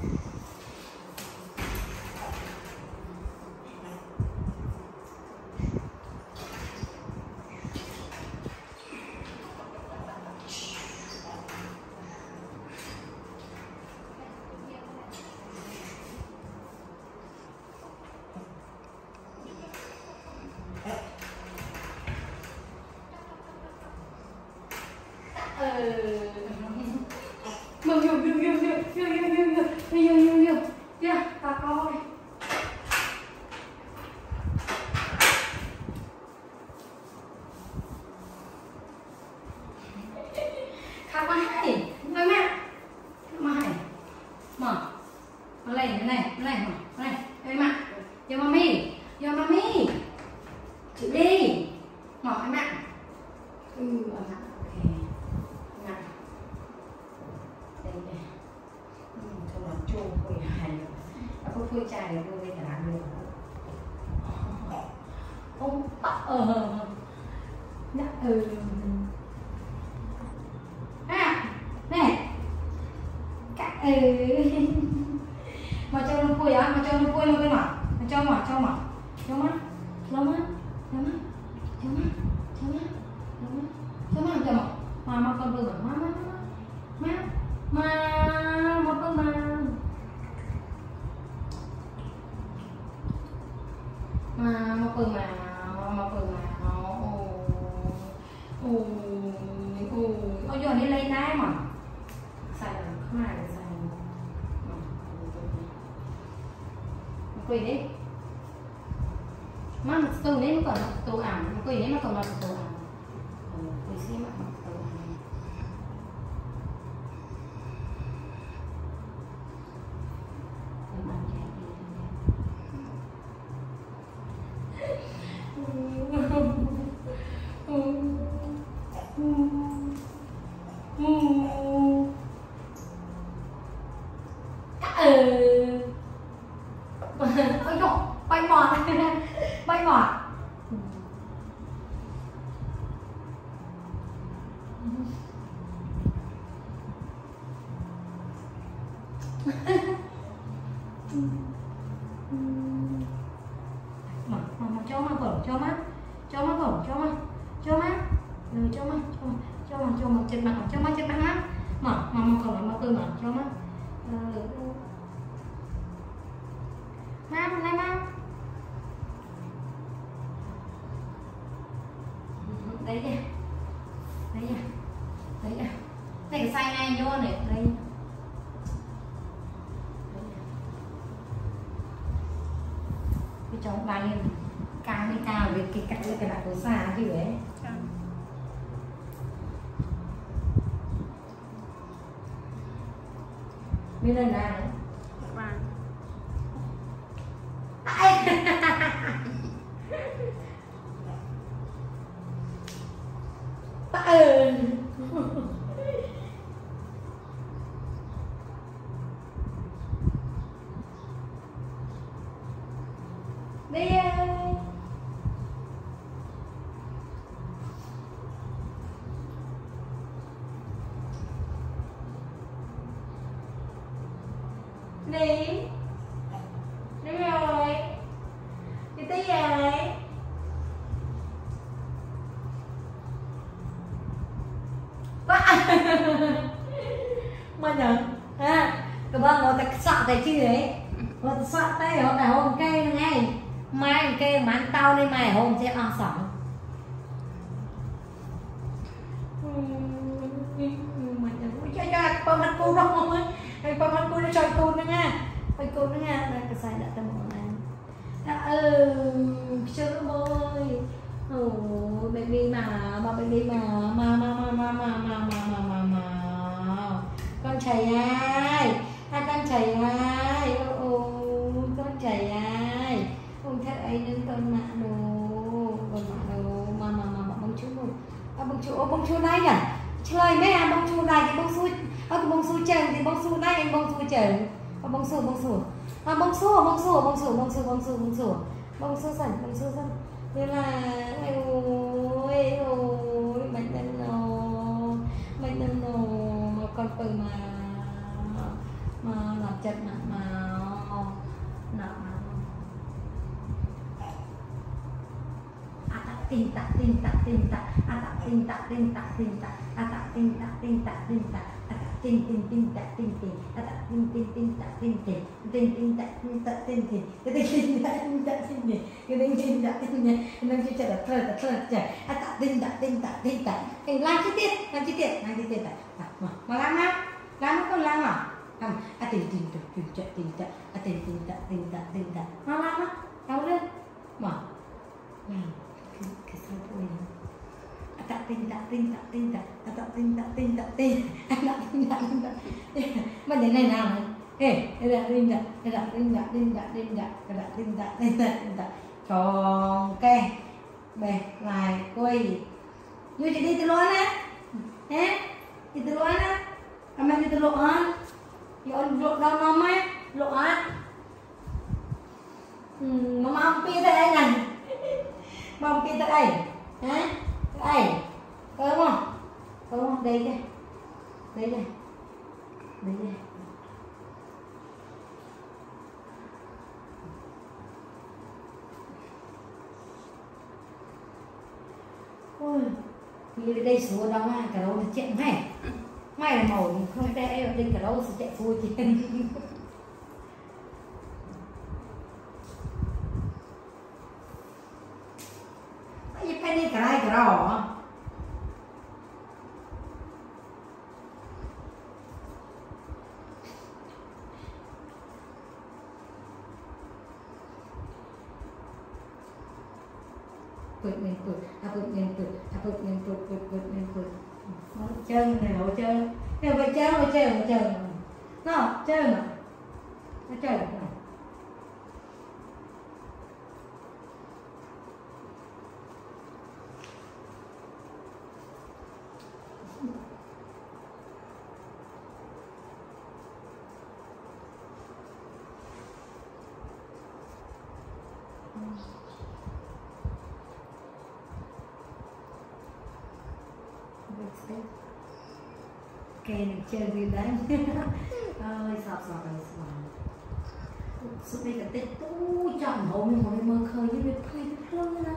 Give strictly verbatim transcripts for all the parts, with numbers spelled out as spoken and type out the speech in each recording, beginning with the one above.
Mừng nhiều nhiều nhiều nhiều nhiều nhiều nhiều nhiều nhiều nhiều nhiều nhiều bà coi khá quá hay nói mẹ mà hay mở nó này cái này cái này mở này đây mà cho mami cho mami chịu đi mở cái mạng ừ mở mạng ok mạng đây đây ừ, thôi là chua quỳ hài nó có phơi chai để tôi về làm được ông bắt ờ dạ ừ à này cả ừ mà cho nó quỳ á mà cho nó quỳ nó cái mà cho mà cho mà cho má cho má cho má cho má cho má cho má cho má mà mà con bự má má má má một con mà mà một con mà một con mà ô ô ô ô giờ đi lấy đá mà xài rồi không ai được xài quỳ đi mà từ đấy mà còn tù ảm quỳ đấy mà còn là tù ảm quỳ xí mà còn tù ảm ôi dồi bay mọt bay mọt mà mà cho má phở cho má cho má phở cho má cho má ừ, cho má cho má cho má cho má trên mặt cho má trên mặt á mà mà mà còn mà tôi mà cho má ừ. Mam này mam đấy kìa đấy kìa đấy kìa này cái xay này vô này đây cái cháu ba lên cao đi cao về cái cạnh cái đặt của xa chứ đấy bên đây là đi đi đi rồi đi tới rồi mà nhở ha các bạn có thể sợ cái chi đấy có sợ tay họ tại hôm cây ngay mai cây bán tao đi mày hôm sẽ ăn sẵn cho cho con mắt cô đâu không ấy con mắt cô nó chơi cô nữa nha phải cô nữa nha đây cái sai đã tâm hồn này đã ừ chưa ơi ồ baby mà mà baby mà mà mà mà mà mà mà mà mà mà con chảy ai hai con chảy ai ô con chảy ai không thấy ấy đến con mạ đồ con mạ đồ mà mà mà mà bông chú luôn à bông chú ô bông chú này à chơi mấy à bông chú này thì bông xui à cái bông xui trần thì bông xui này bông xui trần à bông xui bông xui à bông xui bông xui bông xui bông xui bông xui bông xui bông xui dần bông xui dần thế là ôi ôi mạnh tân nô mạnh tân nô mà con từ mà mà làm chật mà mà nặng mà tin tạ tin tạ tin tạ a tạ tin tạ tin tạ tin tạ a tạ tin tạ tin tạ tin tạ a tạ tin tin tin tạ tin tin a tạ tin tin tin tạ tin tin tin tin tạ tin tạ tin tin cái tin tin tạ tin tạ tin tin cái tin tin tạ tin tin nó chỉ chờ là thơ là thơ chạy a tạ tin tạ tin tạ tin tạ thì làm chi tiết làm chi tiết làm chi tiết tạ mà mà làm nào làm nó còn làm à làm a tin tin tạ tin tạ tin tạ a tin tin tạ tin tạ tin tạ mà làm á làm lên mà làm cái sao thôi tạ tinh tạ tinh tạ tinh tạ tạ tinh tạ tinh tạ tinh tạ tinh tạ tinh tạ mà đến này nào này ê đây là tinh tạ đây là tinh tạ tinh tạ tinh tạ đây là tinh tạ tinh tạ tinh tạ tròn cây bè lại quay vô chị đi từ luôn á nhé đi từ luôn á anh em đi từ lộ á lộ lộ đâu nó mấy lộ á mà mà ông pia đây này mong kia tới đây hả đây có đúng không có đúng không đây đây đây đây đây đây ôi như đây số đó mà cả đâu chạy hay may là màu không đây đây cả đâu sẽ chạy xuôi chị cái này cái này cái đó quệt mình quệt à quệt mình quệt à quệt mình quệt quệt quệt mình quệt nó chơi này nó chơi này vậy chơi nó chơi nó chơi nó chơi mà nó chơi mà kê này chơi gì đấy ơi sọt sọt rồi sọt suốt đây cả tết tu chọn hậu mình ngồi mơ khơi như việc khơi cái thương nữa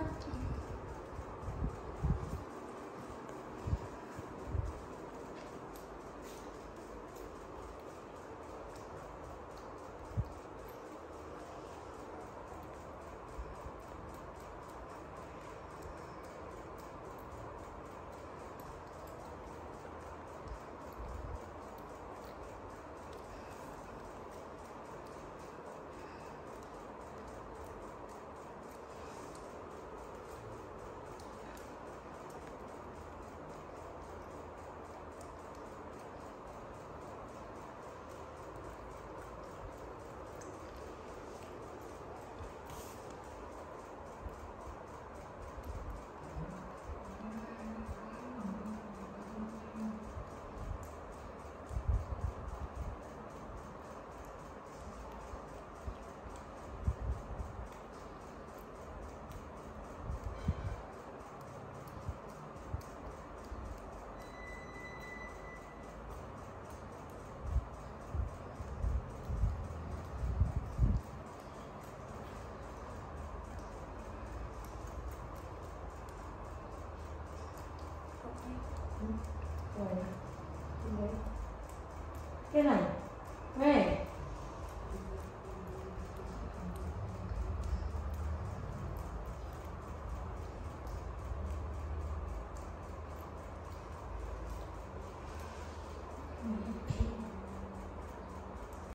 rồi cái này